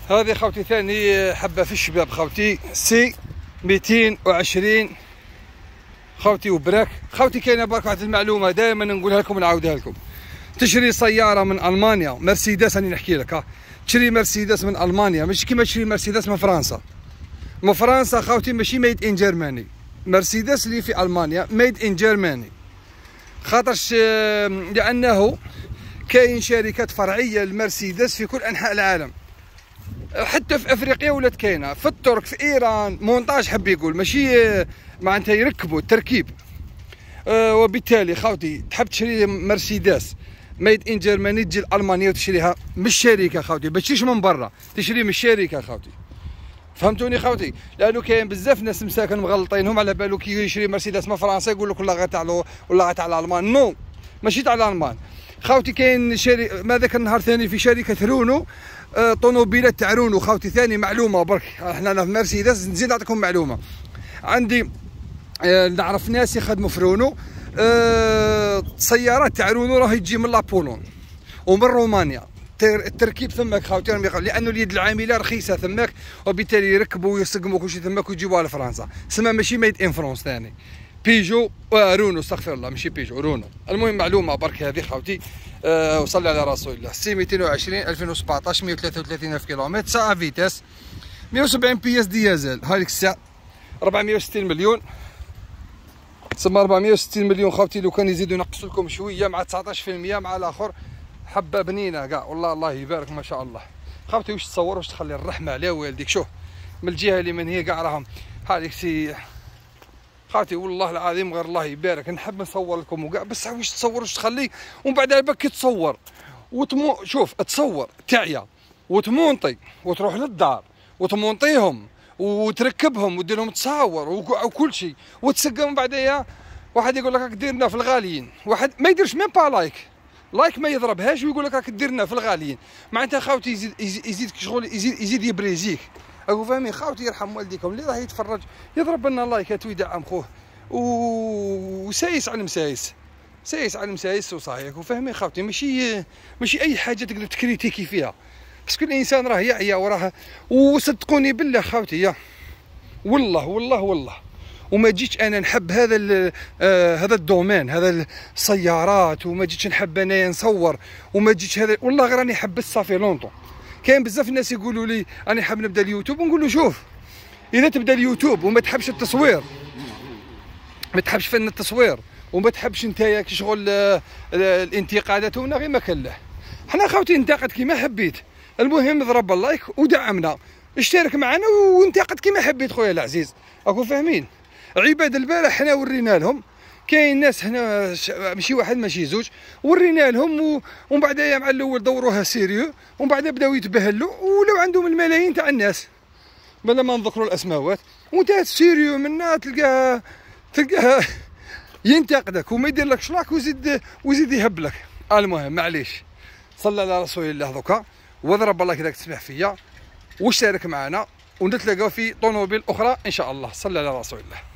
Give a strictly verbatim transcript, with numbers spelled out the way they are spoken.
هذه خوتي ثاني حبه في الشباب خوتي، سي مئتين وعشرين خوتي وبراك. خوتي كاينه برك واحد المعلومه دائما نقولها لكم ونعاودها لكم، تشري سياره من المانيا مرسيدس، راني نحكي لك ها، تشري مرسيدس من المانيا ماشي كيما تشري مرسيدس من فرنسا. من فرنسا خوتي ماشي ميد ان جيرماني، مرسيدس اللي في المانيا ميد ان جيرماني، خاطرش لانه كاين شركات فرعيه للمرسيدس في كل انحاء العالم، حتى في افريقيا ولات كاينه، في الترك في ايران، مونتاج حب يقول ماشي معناتها يركبوا التركيب. أه وبالتالي خوتي تحب تشري مرسيدس ميد ان جيرماني تجي لالمانيا وتشريها من الشركه خوتي، ما تشريش من برا، تشري من الشركه خوتي. فهمتوني خوتي؟ لانه كاين بزاف ناس مساكن مغلطينهم على بالو كي يشري مرسيدس من فرنسا يقول لك والله غير تاع ولا غير تاع الالمان، نو ماشي تاع الالمان خوتي. كاين شري ما ذاك النهار ثاني في شركه رونو، آه طوموبيلات تاع رونو خوتي ثاني معلومه برك، احنا في مرسيدس نزيد نعطيكم معلومه. عندي آه نعرف ناس يخدموا في رونو، آه سيارات تاع رونو راهي تجي من لابولون ومن رومانيا، التركيب ثماك خوتي، لانه اليد العامله رخيصه ثماك، وبالتالي يركبوا ويصقموا كلشي ثماك ويجيبوها لفرنسا. سما ماشي ميد ان فرونس ثاني، بيجو رونو، استغفر الله ماشي بيجو رونو. المهم معلومه برك هذه خوتي. أه وصلي على رسول الله. سي مئتين وعشرين ألفين وسبعطاش مئة وثلاثة وثلاثين ألف كيلومتر، ساعه فيتاس، مئة وسبعين بياس ديازل، هذيك الساعه أربعمئة وستين مليون. تسمى أربعمئة وستين مليون خوتي، لو كان يزيدوا ينقصوا لكم شويه مع تسعطاش في المئة مع الاخر، حبه بنينه كاع والله الله يبارك ما شاء الله خوتي. واش تصور واش تخلي الرحمه على والديك، شوف من الجهه اللي من هي كاع راهم هذيك سي خوتي والله العظيم غير الله يبارك. نحب نصور لكم وكاع، بس واش تصور واش تخلي ومن بعد على بالك تصور وتمو شوف تصور تعيا وتمونطي وتروح للدار وتمونطيهم وتركبهم ودير لهم تصاور وكل شيء وتسقم. بعديا واحد يقول لك راك ديرنا في الغاليين، واحد ما يديرش ميم با لايك لايك ما يضربهاش ويقول لك راك ديرنا في الغاليين، معناتها خاوتي يزيد يزيد شغل يزيد يزيد يبريزيك. راكو فاهمين خاوتي؟ يرحم والديكم اللي راه يتفرج يضرب لنا لايكات ويدعم خوه وسايس على المسايس، سايس على المسايس وصاحي. راكو فاهمين خاوتي؟ ماشي ماشي اي حاجه تقدر تكريتيكي فيها، باسكو الانسان راه يعيا وراه. وصدقوني بالله خاوتي يا والله والله والله وما جيتش انا نحب هذا آه هذا الدومين هذا السيارات، وما جيتش نحب انايا نصور، وما جيتش هذا والله غير راني حبست صافي لونطون. كاين بزاف الناس يقولوا لي انا حاب نبدا اليوتيوب، ونقول له شوف اذا تبدا اليوتيوب وما تحبش التصوير، ما تحبش فن التصوير، وما تحبش نتايا كي شغل آه الانتقادات ونا غير ما كان له. حنا خاوتي ننتقد كيما حبيت، المهم ضرب اللايك ودعمنا، اشترك معنا وانتقد كيما حبيت خويا العزيز. راكم فاهمين؟ عباد البارح حنا ورينا لهم، كاين ناس هنا ماشي واحد ماشي زوج، ورينا لهم ومن بعد مع الاول دوروها سيريو، ومن بعد بداو يتبهلوا ولاو عندهم الملايين تاع الناس بلا ما نذكروا الاسماوات، وانت سيريو منا تلقاه تلقاه ينتقدك وما يدير لك شلاك ويزيد ويزيد يهبلك. المهم معليش، صلى على رسول الله دوكا، واضرب الله كذاك تسمح فيا واشترك معنا ونتلاقاو في طوموبيل اخرى ان شاء الله. صلى على رسول الله.